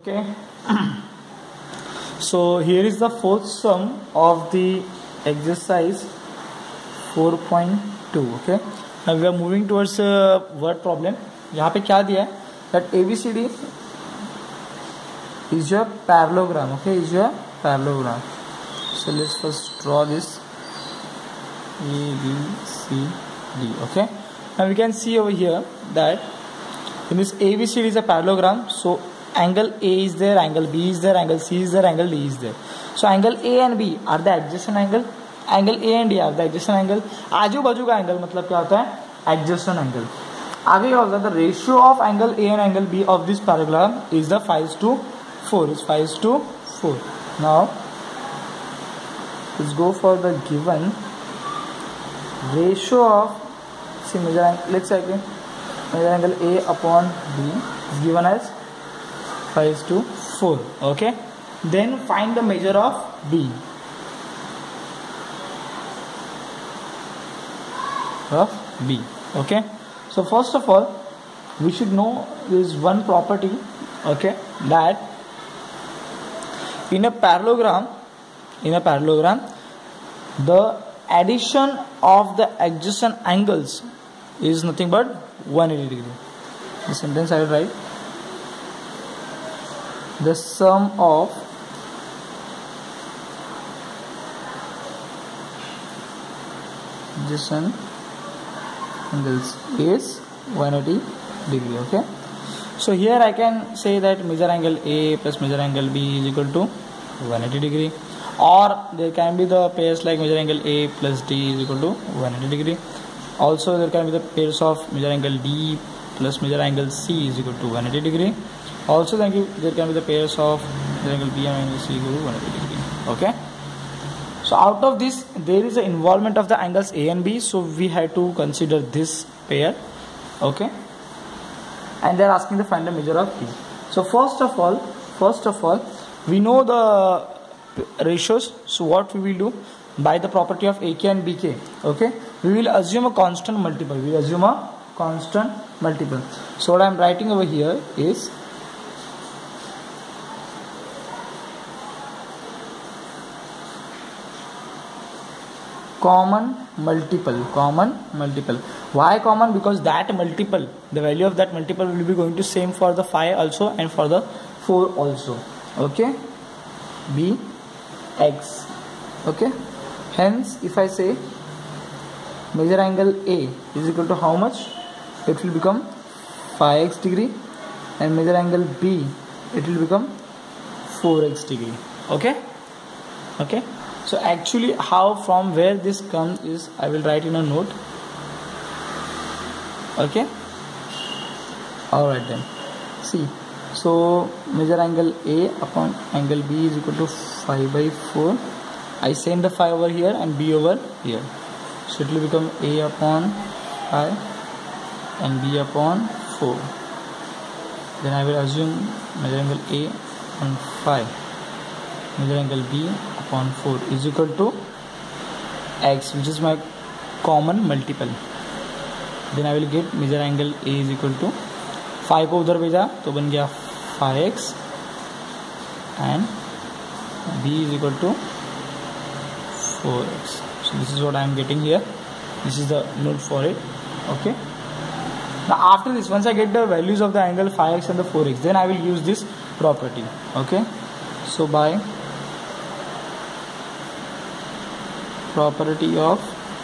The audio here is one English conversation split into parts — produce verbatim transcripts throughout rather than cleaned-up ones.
Okay, so here is the fourth sum of the exercise four point two. Okay, now we are moving towards a word problem. यहाँ पे क्या दिया है that A B C D is your parallelogram. Okay, is your parallelogram. So let's first draw this A B C D. Okay, now we can see over here that in this A B C D is a parallelogram. So angle A is there, angle B is there, angle C is there, angle D is there. So angle A and B are the adjacent angle. Angle A and D are the adjacent angle. आजू बाजू का angle मतलब क्या होता है? Adjacent angle. आगे क्या होता है? The ratio of angle A and angle B of this parallelogram is the five is to four. Is five is to four. Now let's go for the given ratio of see measure angle. Let's say again measure angle A upon B is given as five is to four. Okay, then find the measure of B of B. Okay, so first of all we should know this one property. Okay, that in a parallelogram in a parallelogram the addition of the adjacent angles is nothing but one hundred eighty degree. The sentence I will write: the sum of adjacent angles is one hundred eighty degree. Okay, so here I can say that measure angle A plus measure angle B is equal to one hundred eighty degree, or there can be the pairs like measure angle A plus D is equal to one hundred degree. Also there can be the pairs of measure angle D plus measure angle C is equal to one hundred degree. Also then there can be the pairs of measure angle B and angle C equal to one hundred degree. Okay, so out of this there is an involvement of the angles A and B, so we have to consider this pair. Okay, and they are asking to find the measure of B. So first of all first of all we know the ratios. So what we will do, by the property of A K and B K, okay, we will assume a constant multiple. We will assume a constant multiple. So what I am writing over here is common multiple. Common multiple. Why common? Because that multiple, the value of that multiple will be going to same for the five also and for the four also. Okay, B X. Okay, hence if I say measure angle A is equal to how much, it will become five x degree, and measure angle B it will become four x degree. Okay, okay, so actually how from where this comes is I will write in a note. Okay, alright then, see, so measure angle A upon angle B is equal to five by four. I send the five over here and B over here, so it will become A upon five and B upon four. Then I will assume measure angle A upon five, measure angle B upon four is equal to X, which is my common multiple. Then I will get measure angle A is equal to five को उधर भेजा तो बन गया five x and B is equal to four x. So this is what I am getting here. This is the note for it. Okay, now after this, once I get the values of the angle five x and the four x, then I will use this property. Okay, so by property of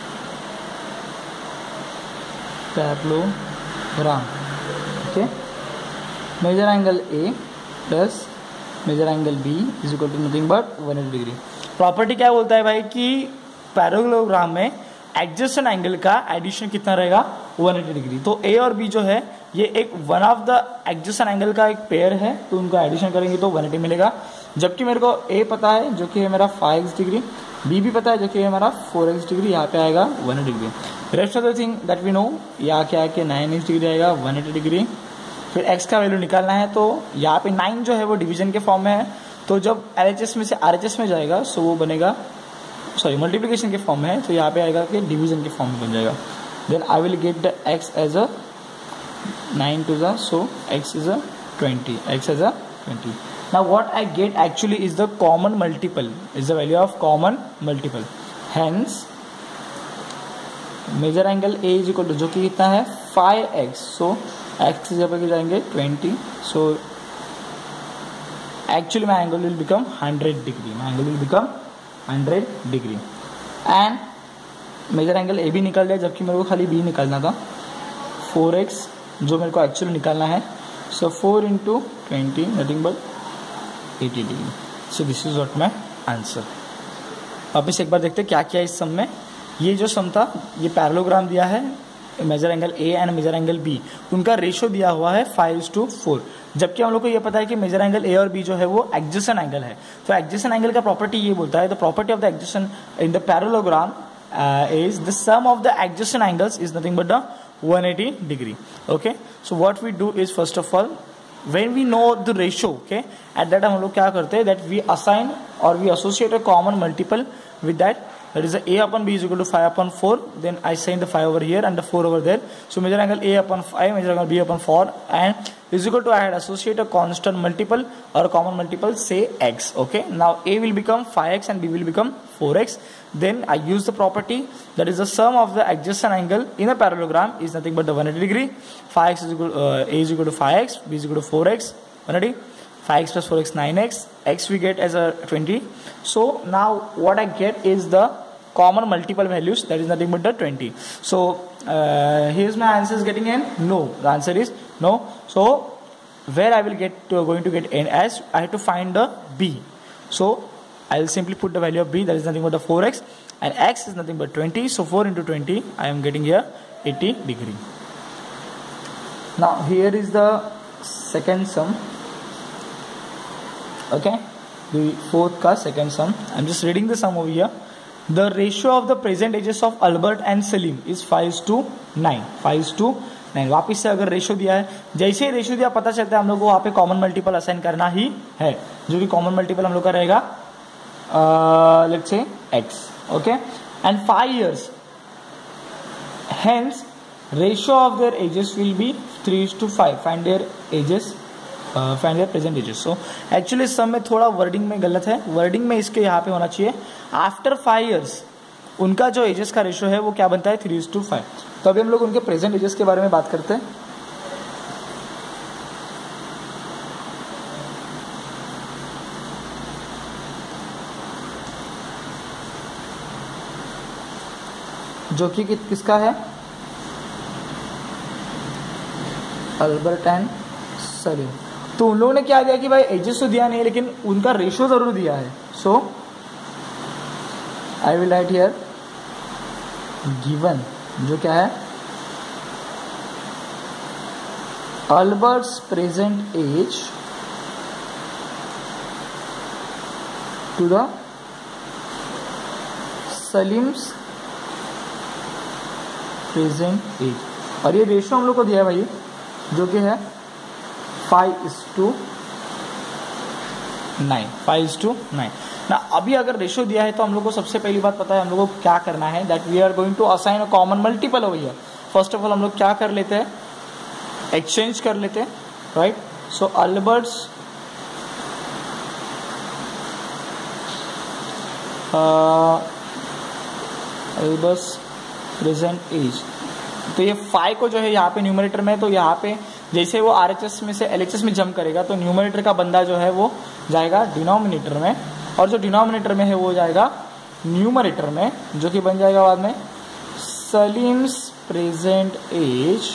parallelogram, okay, measure angle A plus measure angle B is equal to nothing but one hundred degree. Property क्या बोलता है भाई कि parallelogram में adjacent angle का addition कितना रहेगा one hundred degree. तो A और B जो है ये एक one of the adjacent angle का एक पेयर है, तो उनका एडिशन करेंगे तो one hundred मिलेगा. जबकि मेरे को A पता है जो कि है मेरा five x डिग्री, B भी पता है जो कि है मेरा four x डिग्री, यहाँ पे आएगा one hundred degree. Rest of the thing that we know, यहाँ क्या है कि nine x डिग्री आएगा one hundred डिग्री. फिर x का वैल्यू निकालना है, तो यहाँ पे nine जो है वो डिवीजन के फॉर्म में है, तो जब L H S में से R H S में जाएगा सो वो बनेगा सॉरी मल्टीप्लिकेशन के फॉर्म में है, तो यहाँ पे आएगा कि डिवीजन के फॉर्म में बन जाएगा. Then I will get the x as a nine to the, so x is a twenty, x is a twenty. Now what I get actually is the common multiple, is the value of common multiple. Hence measure angle A is equal to, जो कि कितना है five x, सो x की जगह पे जाएंगे twenty, so actually my angle will become hundred degree, my angle will become hundred degree. And measure angle A भी निकल गया, जबकि मेरे को खाली बी निकालना था, फोर एक्स जो मेरे को एक्चुअली निकालना है. So four into twenty nothing but eighty degree. So this is what my answer. वापस एक बार देखते हैं क्या क्या इस सम में. ये जो सम था, ये पैरेललोग्राम दिया है, measure angle A and measure angle B, उनका रेशो दिया हुआ है फाइव टू फोर, जबकि हम लोग को ये पता है कि मेजर एंगल ए और बी जो है वो एडजेसेंट एंगल है. तो एडजेसेंट एंगल का प्रॉपर्टी ये बोलता है, the property of the adjacent in the parallelogram is the sum of the adjacent angles is nothing but the one eighty degree. Okay, so what we do is first of all, when we know the ratio, okay, at that time हम लोग क्या करते हैं, that we assign or we associate a common multiple with that. That is the a upon b is equal to five upon four. Then I assign the five over here and the four over there. So measure angle a upon five, measure angle b upon four, and is equal to I had associate a constant multiple or a common multiple, say x. Okay, now a will become five x and b will become four x. Then I use the property that is the sum of the adjacent angle in a parallelogram is nothing but the one eighty degree. five x is equal uh, a is equal to five x, b is equal to four x, one eighty. five x plus four x, nine x, x we get as a twenty. So now what I get is the common multiple values, that is nothing but the twenty. So uh, here's my answer is getting n, no, the answer is no. So where I will get to, going to get n, as I have to find the b. So I will simply put the value of b, that is nothing but the four x, and x is nothing but twenty. So four into twenty, I am getting here eighty degree. Now here is the second sum. Okay, the fourth का second sum. I'm just reading the sum over here. The ratio of the present ages of Albert and Salim is five to nine. five to nine. वापिस से अगर ratio दिया है, जैसे ही ratio दिया पता चलता है हम लोग को वहाँ पे कॉमन मल्टीपल असाइन करना ही है, जो कि कॉमन मल्टीपल हम लोग का रहेगा let's say x. Okay, and five years, hence ratio of their ages will be three to five. Find their ages, find their present ages. So actually इस सब में थोड़ा वर्डिंग में गलत है. वर्डिंग में इसके यहाँ पे होना चाहिए आफ्टर फाइव इयर्स उनका जो एजेस का रेशियो है वो क्या बनता है, थ्री इज टू फाइव. तो अभी हम लोग उनके प्रेजेंट एजेस के बारे में बात करते हैं. जो कि किसका है, अल्बर्ट एंड सलीम. तो उन लोगों ने क्या दिया कि भाई एजेस तो दिया नहीं लेकिन उनका रेशियो जरूर दिया है. So I will write here given, जो क्या है, Albert's present age to the Salim's present age. और ये रेशियो हम लोग को दिया है भाई, जो कि है five is to nine. Five is to nine. ना अभी अगर रेशियो दिया है तो हम लोग को सबसे पहली बात पता है हम लोग को क्या करना है, that we are going to assign a common multiple over here. First of all हम लोग क्या कर लेते हैं, एक्सचेंज कर लेते हैं, right. So Albert's Albert's present age. तो ये फाइव को जो है यहाँ पे न्यूमरेटर में, तो यहाँ पे जैसे वो आरएचएस में से एलएचएस में जंप करेगा तो न्यूमरेटर का बंदा जो है वो जाएगा डिनोमिनेटर में, और जो डिनोमिनेटर में है वो जाएगा न्यूमरेटर में, जो कि बन जाएगा बाद में Salim's present age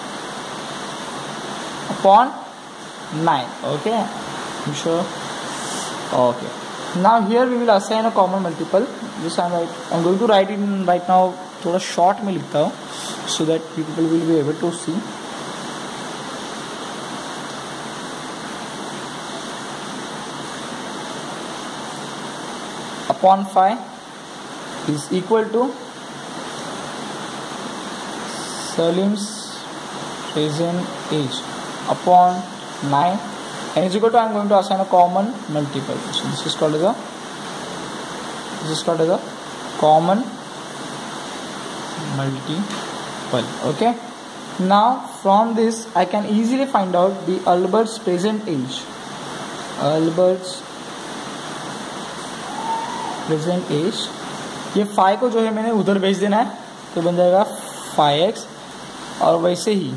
upon nine. Okay, sure. Okay, now here we will assign a common multiple. This I am I am going to write in right now, थोड़ा शॉर्ट में लिखता हूँ so that people will be able to see. Upon five is equal to Salim's present age upon nine and is equal to, I am going to assign a common multiple. So this is called as a this is called as a common multiple. Okay, now from this I can easily find out the Albert's present age. Albert's present age, ये five को जो है मैंने उधर भेज देना है तो बन जाएगा फाइव एक्स, और वैसे ही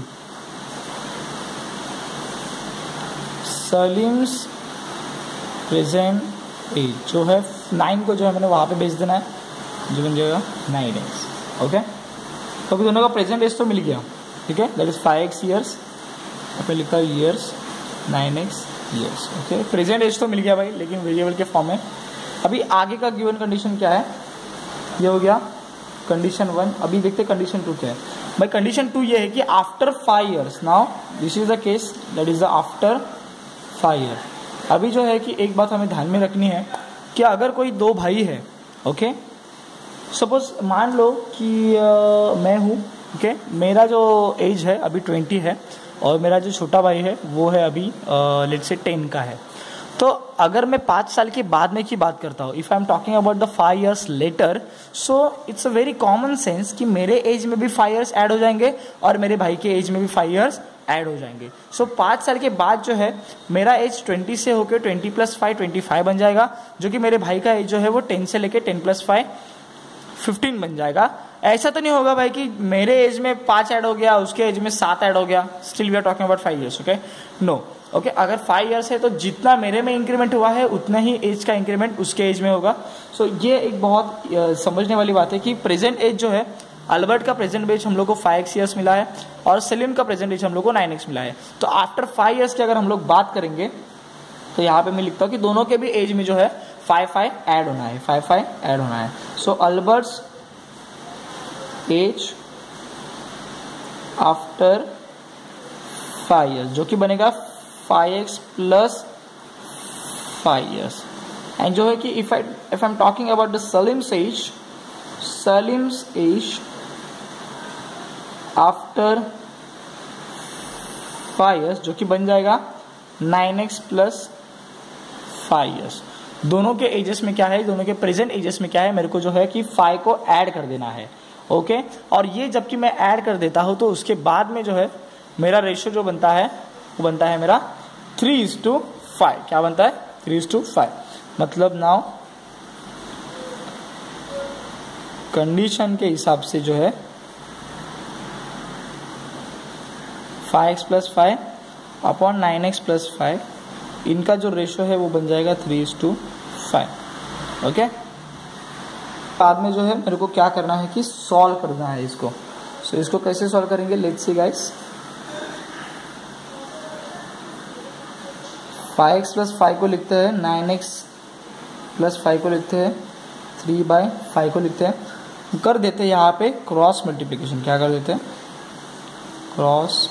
सलीम्स प्रेजेंट एज जो है नाइन को जो है मैंने वहाँ पे भेज देना है जो बन जाएगा नाइन एक्स। ओके, तो अभी दोनों का प्रेजेंट एज तो मिल गया, ठीक है, that is five x years, मैं लिखता हूँ years, nine x years. Okay, present age तो मिल गया भाई, लेकिन वेरिएबल के फॉर्म में। अभी आगे का गिवन कंडीशन क्या है, ये हो गया कंडीशन वन। अभी देखते हैं कंडीशन टू क्या है। भाई कंडीशन टू ये है कि after five years, now this is the case that is the after five year. अभी जो है कि एक बात हमें ध्यान में रखनी है कि अगर कोई दो भाई है, ओके, सपोज मान लो कि uh, मैं हूँ, ओके, मेरा जो एज है अभी ट्वेंटी है और मेरा जो छोटा भाई है वो है अभी लेट्स से टेन का है। तो अगर मैं पाँच साल के बाद में की बात करता हूँ, if I am talking about the five years later, so it's a very common sense कि मेरे एज में भी फाइव ईयर्स ऐड हो जाएंगे और मेरे भाई के एज में भी फाइव ईयर्स ऐड हो जाएंगे। सो so, पाँच साल के बाद जो है मेरा एज ट्वेंटी से होकर twenty plus five twenty five बन जाएगा, जो कि मेरे भाई का एज जो है वो टेन से लेकर टेन प्लस फाइव फिफ्टीन बन जाएगा। ऐसा तो नहीं होगा भाई कि मेरे एज में पाँच ऐड हो गया, उसके एज में सात ऐड हो गया, still we are talking about five years. Okay, no, okay, अगर फाइव ईयर्स है तो जितना मेरे में इंक्रीमेंट हुआ है उतना ही एज का इंक्रीमेंट उसके एज में होगा। सो so, ये एक बहुत uh, समझने वाली बात है कि प्रेजेंट एज जो है, अल्बर्ट का प्रेजेंट एज हम लोग को फाइव एक्स ईयर्स मिला है और सलीम का प्रेजेंट एज हम लोग को नाइन एक्स मिला है। तो आफ्टर फाइव ईयर्स की अगर हम लोग बात करेंगे तो यहाँ पे मैं लिखता हूँ कि दोनों के भी एज में जो है फाइव फाइव ऐड होना है, फाइव फाइव ऐड होना है। So Albert's age after five years जो कि बनेगा five x plus five years. And जो है कि if I if I am talking about the Salim's age, Salim's age after five years जो कि बन जाएगा nine x plus five years. दोनों के एजेस में क्या है, दोनों के प्रेजेंट एजेस में क्या है, मेरे को जो है कि फाइव को ऐड कर देना है। Okay okay? और ये जबकि मैं ऐड कर देता हूं तो उसके बाद में जो है मेरा रेशियो जो बनता है वो बनता है मेरा थ्री इज टू फाइव। क्या बनता है? Three is to five. मतलब नाउ कंडीशन के हिसाब से जो है five x plus five upon nine x plus five, इनका जो रेशियो है वो बन जाएगा three is to five. Okay, बाद में जो है मेरे को क्या करना है कि सॉल्व करना है इसको। सो so, इसको कैसे सॉल्व करेंगे, let's see guys. Five x plus five को लिखते हैं, नाइन एक्स प्लस फाइव को लिखते हैं, थ्री बाई फाइव को लिखते हैं। कर देते हैं यहाँ पे क्रॉस मल्टीप्लीकेशन। क्या कर देते हैं? Cross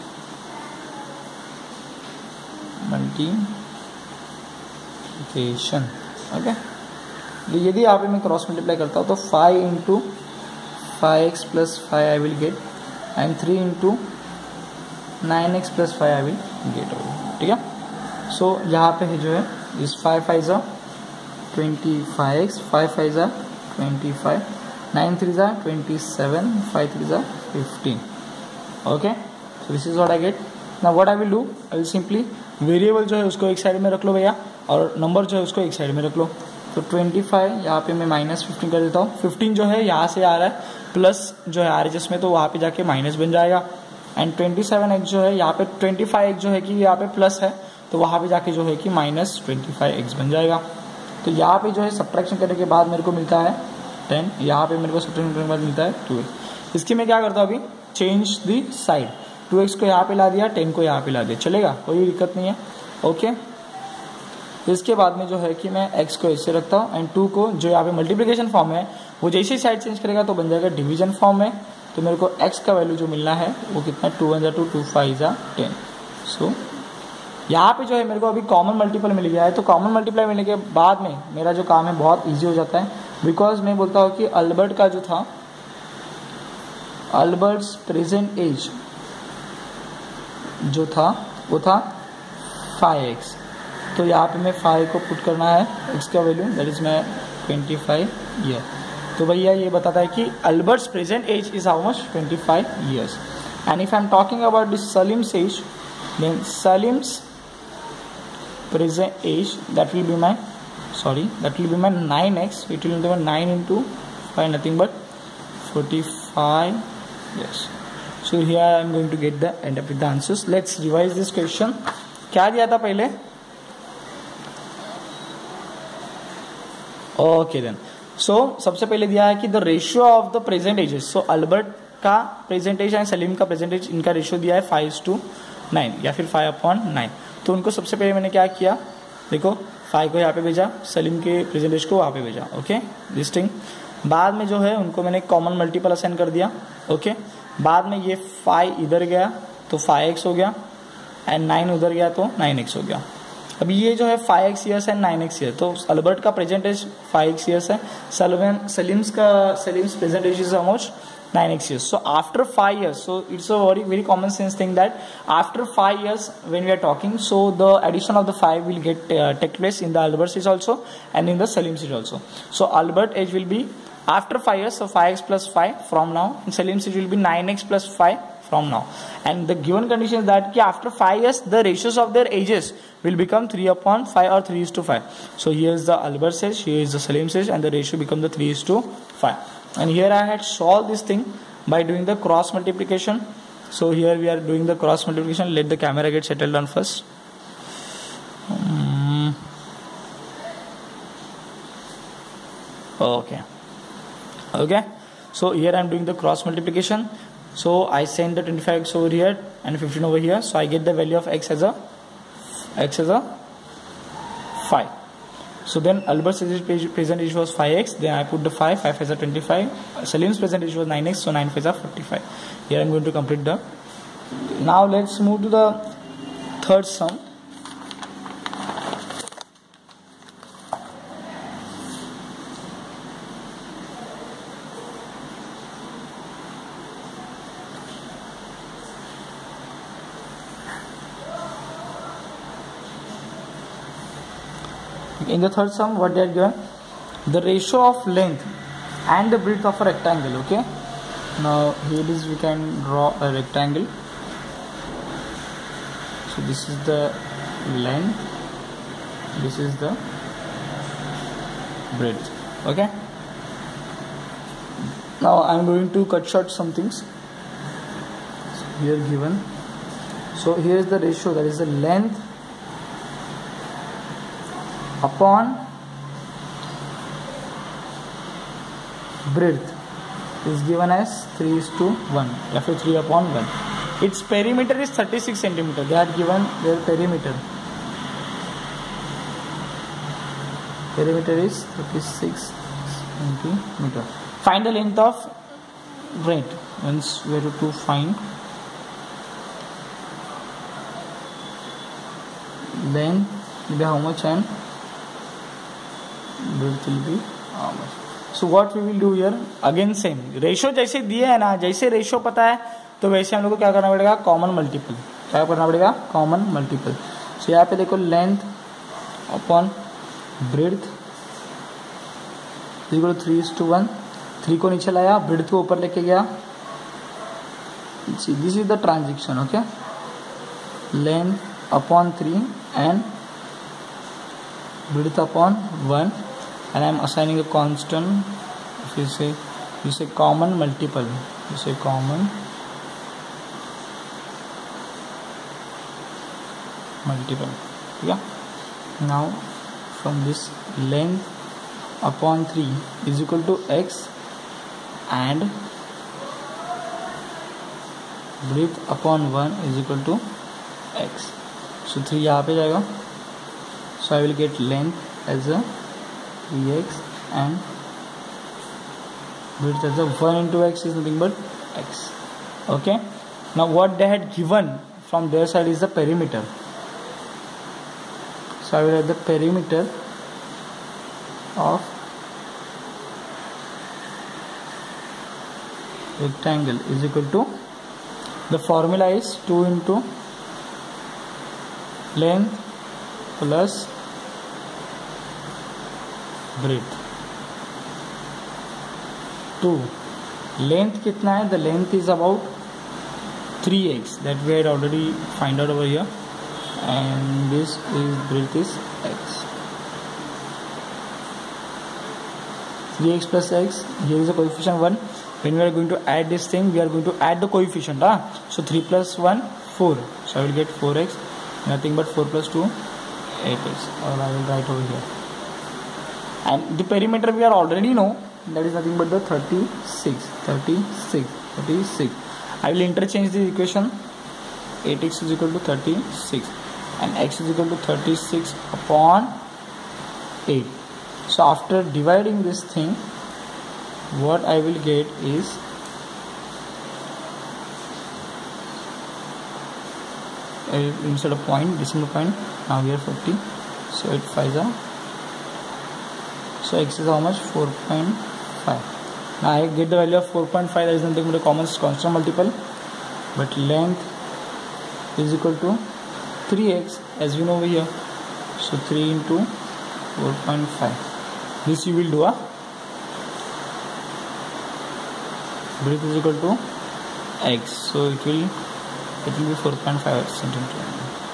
multiplication. ओके, यदि यहाँ पे मैं क्रॉस मल्टीप्लाई करता हूँ तो five into five x plus five I will get and three into nine x plus five I will get over. ठीक है, सो यहाँ पे है जो है इस फाइव फाइव ज़ा twenty five x, five five ज़ा ट्वेंटी फाइव, नाइन थ्री ज़ा ट्वेंटी सेवन, फाइव थ्री ज़ा fifteen. Okay, so this is what I get. Now what I will do, I will simply variable जो है उसको एक side में रख लो भैया और नंबर जो है उसको एक साइड में रख लो। तो ट्वेंटी फाइव यहाँ पे मैं माइनस फिफ्टीन कर देता हूँ। फिफ्टीन जो है यहाँ से आ रहा है प्लस जो है आ रहा है जिसमें, तो वहाँ पे जाके माइनस बन जाएगा। एंड ट्वेंटी सेवन एक्स जो है यहाँ पे ट्वेंटी फाइव एक्स जो है कि यहाँ पे प्लस है तो वहाँ पे जाके जो है कि माइनस ट्वेंटी फाइव एक्स बन जाएगा। तो यहाँ पे जो है सब्ट्रैक्शन करने के बाद मेरे को मिलता है टेन, यहाँ पे मेरे को सब्ट्रैक्शन करने के बाद मिलता है टू एक्स। इसकी मैं क्या करता हूँ अभी, change the side, two x को यहाँ पे ला दिया, टेन को यहाँ पे ला दिया, चलेगा, कोई दिक्कत नहीं है। ओके, इसके बाद में जो है कि मैं x को ऐसे रखता हूँ एंड टू को जो यहाँ पे मल्टीप्लिकेशन फॉर्म है वो जैसे ही साइड चेंज करेगा तो बन जाएगा डिवीजन फॉर्म में। तो मेरे को x का वैल्यू जो मिलना है वो कितना, टू वन जा टू, टू फाइव जा टेन। सो यहाँ पे जो है मेरे को अभी कॉमन मल्टीपल मिल गया है। तो कॉमन मल्टीप्लाई मिलने के बाद में मेरा जो काम है बहुत ईजी हो जाता है, बिकॉज मैं बोलता हूँ कि अल्बर्ट का जो था, अल्बर्ट्स प्रेजेंट एज जो था वो था फाइव एक्स। तो यहाँ पे मैं फाइव को पुट करना है x का वैल्यू, दैट इज मैं ट्वेंटी फाइव ईयर। तो भैया ये बताता है कि Albert's present age is how much, twenty five years. And if I am talking about this Salim's age, then Salim's present age, that will be my sorry that will be my nine x. It will be nine into five, nothing but forty-five. Yes, so here I am going to get the end up with the answers. Let's revise this question. क्या दिया था पहले? Okay then, सो सबसे पहले दिया है कि the ratio of the present ages. So Albert का प्रेजेंट एज एंड सलीम का प्रेजेंट एज, इनका रेशियो दिया है फाइव टू नाइन या फिर फाइव अपॉन नाइन. तो उनको सबसे पहले मैंने क्या किया, देखो फाइव को यहाँ पे भेजा, सलीम के प्रेजेंट एज को वहाँ पे भेजा. Okay this thing. बाद में जो है उनको मैंने कॉमन मल्टीपल असाइन कर दिया. ओके बाद में ये फाइव इधर गया तो फाइव एक्स हो गया एंड नाइन उधर गया तो नाइन एक्स हो गया. अभी ये जो है five x years and nine x year, तो अल्बर्ट का present age five x years है, सलीम सलीम्स का Salim's present age is almost nine x years. So after five years, so it's a very very common sense thing that after five years when we are talking, so the addition of the five will get uh, take place in the Albert's age also and in the Salim's age also. So Albert age will be after five years, so five x plus five from now, and Salim's age will be nine x plus five from now. And the given condition is that ki after five years the ratios of their ages will become three upon five or three is to five. So here is the Albert's age, here is the Salim's age, and the ratio become the three is to five. And here I had solved this thing by doing the cross multiplication. So here we are doing the cross multiplication. Let the camera get settled down first. Um, okay. Okay. So here I am doing the cross multiplication. So I send the twenty-five x over here and fifteen over here. So I get the value of x as a x as a five. So then Albert's present age was five x, then I put the five, five as a twenty-five, Salim's present age was nine x, so nine five is forty-five. Here I am going to complete the. Now let's move to the third sum. In the third sum, what they are given, the ratio of length and the breadth of a rectangle. Okay, now here is we can draw a rectangle. So this is the length, this is the breadth. Okay, now I am going to cut short some things. So here given, so here is the ratio, that is the length upon breadth is given as three is to one, या फिर three upon one. Its perimeter is thirty-six centimeter. They are given their perimeter. Perimeter is thirty-six centimeter. Find the length of breadth. Once we have to find length will be how much and breadth will be how much. So what we will do here, again same ratio जैसे दिए है ना, जैसे ratio पता है तो वैसे हम लोग को क्या करना पड़ेगा, कॉमन मल्टीपल. क्या करना पड़ेगा, कॉमन मल्टीपल. सो यहाँ पे देखो length upon breadth equal three is to one. Three को नीचे लाया, ब्रेड्थ को ऊपर लेके गया. This is the transaction. Okay, length upon three and breadth upon one, and I am assigning a constant. If you say you say common multiple, you say common multiple. Yeah. Now from this, length upon three is equal to x and breadth upon one is equal to x. So three यहाँ पे जाएगा. So I will get length as a three x and breadth as a one into x is nothing but x. Okay. Now what they had given from their side is the perimeter. So I will have the perimeter of rectangle is equal to, the formula is two into length plus breadth. two. Length कितना है? The length is about three x, that we had already find out over here, and this is breadth is x. three x plus x, here is a coefficient one. When we are going to add this thing, we are going to add the coefficient. Huh? So three plus one, four. So I will get four x, nothing but four plus two, eight x. Or I will write over here. And the perimeter we are already know, that is nothing but the thirty-six, thirty-six, thirty-six. I will interchange the equation. eight x is equal to thirty-six and x is equal to thirty-six upon eight. So after dividing this thing, what I will get is uh, instead of point, decimal point, now we are forty. So it five are. So x is how much? four point five. Now I get the value of four point five. That is nothing but a common constant multiple. But length is equal to three x, as we know over here. So three into four point five. This you will do. Huh? Breadth is equal to x. So it will it will be four point five centimeter.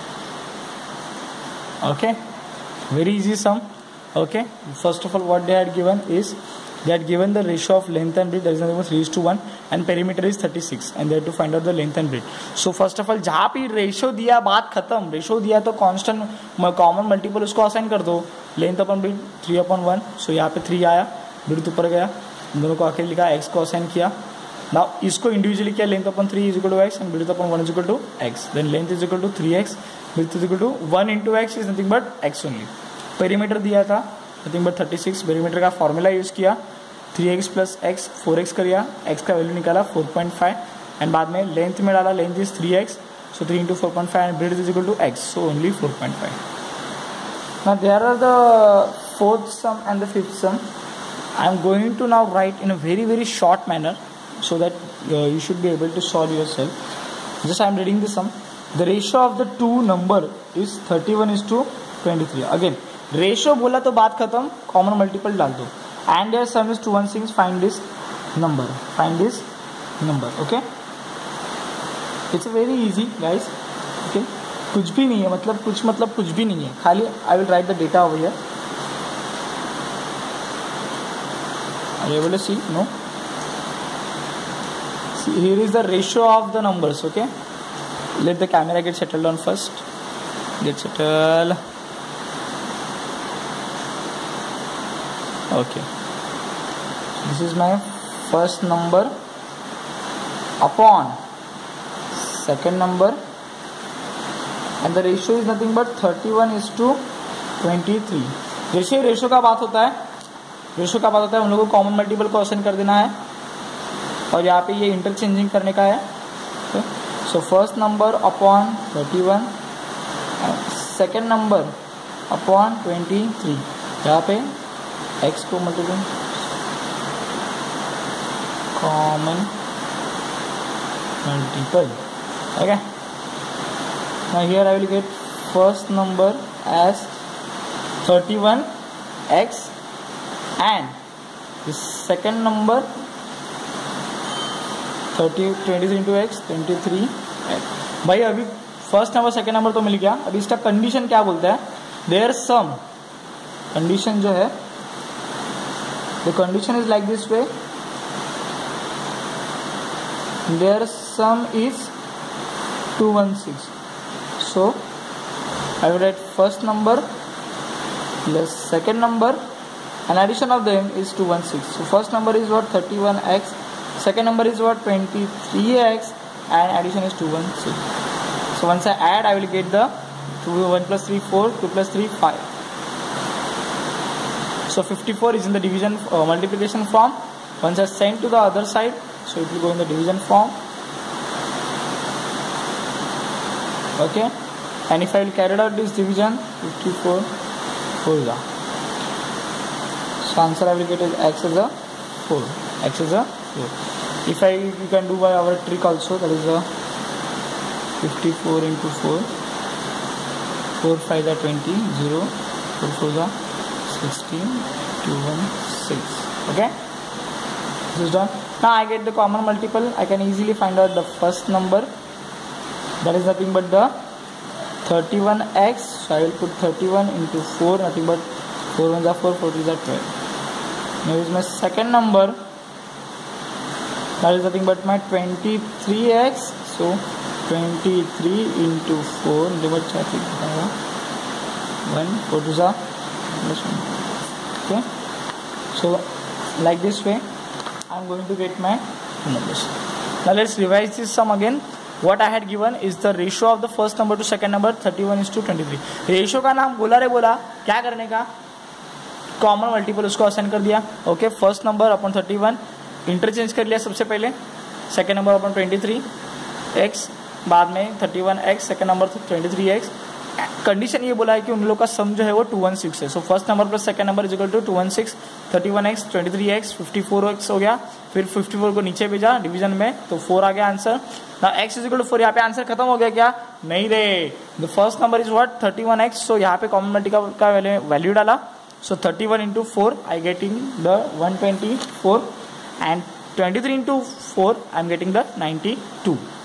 Okay. Very easy sum. Okay. First of all, what they had given is they had given the ratio of length and breadth, that is nothing but three is to one, and perimeter is thirty-six, and they had to find out the length and breadth. So first of all, जहाँ पे ratio दिया बात खत्म. Ratio दिया तो constant common multiple उसको assign कर दो. Length अपन breadth three upon one. So यहाँ पे three आया, breadth ऊपर गया, दोनों को आके लिखा, x को assign किया. Now इसको individually किया, length upon three is equal to x and breadth upon one is equal to x. Then length is equal to three x, breadth is equal to one into x is nothing but x only. Perimeter दिया था nothing but thirty-six. Perimeter का formula use किया, three x plus x, four x कर दिया, x का value निकाला four point five and बाद में length में डाला, length is three x, so three into four point five and breadth is equal to x, so only four point five. Now there are the fourth sum and the fifth sum. I am going to now write in a very very short manner so that uh, you should be able to solve yourself. Just I am reading the sum. The ratio of the two number is thirty-one is to twenty-three. Again ratio बोला तो बात खत्म, common multiple डाल दो. And their sum is two hundred sixteen. Find this number. Find this number. Okay. It's very easy, guys. Okay. कुछ भी नहीं है, मतलब कुछ मतलब कुछ भी नहीं है. खाली I will write the data over here. Are you able to see? No. See, here is the ratio of the numbers. Okay. Let the camera get settled on first. Get settled. Okay. This is my first number upon second number, and the ratio is nothing but thirty-one is to twenty-three. जैसे ratio का बात होता है, ratio का बात होता है, हम लोगों को कॉमन मल्टीपल को असाइन कर देना है और यहाँ पे ये इंटरचेंजिंग करने का है. So first number upon thirty-one, second number upon twenty-three. यहाँ पे x को multiple common multiple. Okay. Now here I will get first number as thirty-one x and the second number thirty twenty-three into x twenty-three x. भाई अभी first number second number तो मिल गया. अभी इसका कंडीशन क्या बोलता है? There some. कंडीशन जो है, the condition is like this way. Their sum is two hundred sixteen. So I will write first number plus second number and addition of them is two hundred sixteen. So first number is what? thirty-one x, second number is what? twenty-three x and addition is two hundred sixteen. So once I add, I will get the two, one plus three, four, two plus three, five. So fifty-four is in the division uh, multiplication form. Once I send to the other side, so it will go in the division form. Okay, and if I will carry out this division, fifty-four four. So answer I will get is x is a four. X is a four. If I you can do by our trick also, that is a fifty-four into four. four five are twenty, zero, four four are sixteen, two one six. Okay, this is done. Now I get the common multiple. I can easily find out the first number, that is nothing but the thirty-one x, so I will put thirty-one into four, nothing but four ones are four, four threes are twelve. Now is my second number, that is nothing but my twenty-three x, so twenty-three into four, nothing but one, four twos are plus one. Okay, so like this way I am going to get my numbers. Now let's revise this sum again. What I had given is the ratio of the first number to second number thirty-one is to twenty-three. Ratio का नाम बोला रे बोला क्या करने का, common multiple उसको assign कर दिया. Okay, first number upon thirty-one interchange कर लिया सबसे पहले, second number upon twenty-three x, बाद में thirty-one x, second number twenty-three x. Condition ये बोला है कि उन लोगों का सम जो है वो टू वन सिक्स है. So first number plus second number is equal to two one six, thirty-one x, twenty-three x, fifty four x हो गया. फिर फिफ्टी फोर को नीचे भेजा डिवीजन में तो फोर आ गया आंसर. ना x is equal to four, यहाँ पे आंसर खत्म हो गया क्या? नहीं रे, the first number is what thirty-one x. So यहाँ पे कॉमन मल्टीपल का वैल्यू डाला. So thirty-one into four I getting the one twenty four and twenty-three into four I am getting the ninety to.